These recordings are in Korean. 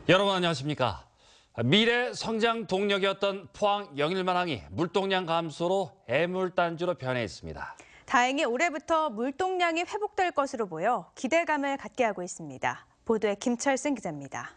여러분 안녕하십니까? 미래 성장 동력이었던 포항 영일만항이 물동량 감소로 애물단지로 변해 있습니다. 다행히 올해부터 물동량이 회복될 것으로 보여 기대감을 갖게 하고 있습니다. 보도에 김철승 기자입니다.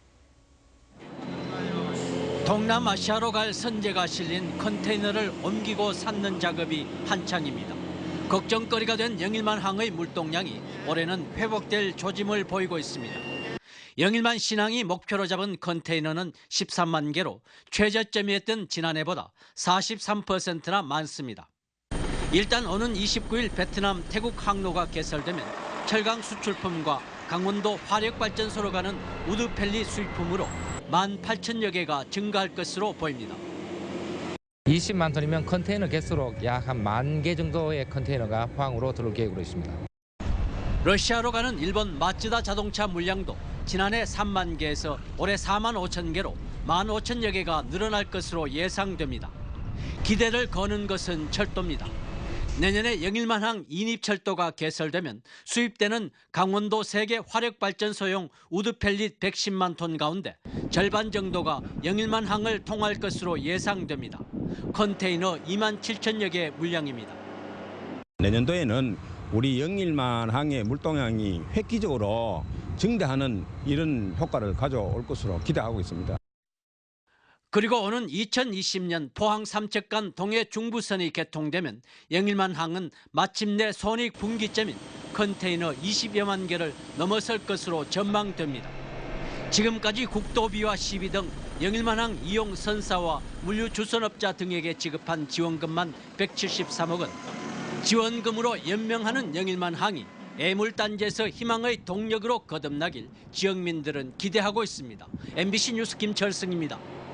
동남아시아로 갈 선재가 실린 컨테이너를 옮기고 싣는 작업이 한창입니다. 걱정거리가 된 영일만항의 물동량이 올해는 회복될 조짐을 보이고 있습니다. 영일만 신항이 목표로 잡은 컨테이너는 13만 개로 최저점이었던 지난해보다 43%나 많습니다. 일단 오는 29일 베트남 태국 항로가 개설되면 철강 수출품과 강원도 화력발전소로 가는 우드펠리 수입품으로 18,000여 개가 증가할 것으로 보입니다. 20만 톤이면 컨테이너 개수로 약 한 10,000개 정도의 컨테이너가 포항으로 들어올 계획으로 있습니다. 러시아로 가는 일본 마츠다 자동차 물량도 지난해 3만 개에서 올해 4만 5천 개로 15,000여 개가 늘어날 것으로 예상됩니다. 기대를 거는 것은 철도입니다. 내년에 영일만항 인입철도가 개설되면 수입되는 강원도 세계 화력발전소용 우드펠릿 110만 톤 가운데 절반 정도가 영일만항을 통할 것으로 예상됩니다. 컨테이너 2만 7천여 개 물량입니다. 내년도에는 우리 영일만항의 물동량이 획기적으로 증대하는 이런 효과를 가져올 것으로 기대하고 있습니다. 그리고 오는 2020년 포항 삼척간 동해 중부선이 개통되면 영일만항은 마침내 손익분기점인 컨테이너 20여만 개를 넘어설 것으로 전망됩니다. 지금까지 국도비와 시비 등 영일만항 이용 선사와 물류 주선업자 등에게 지급한 지원금만 173억 원. 지원금으로 연명하는 영일만항이 애물단지에서 희망의 동력으로 거듭나길 지역민들은 기대하고 있습니다. MBC 뉴스 김철승입니다.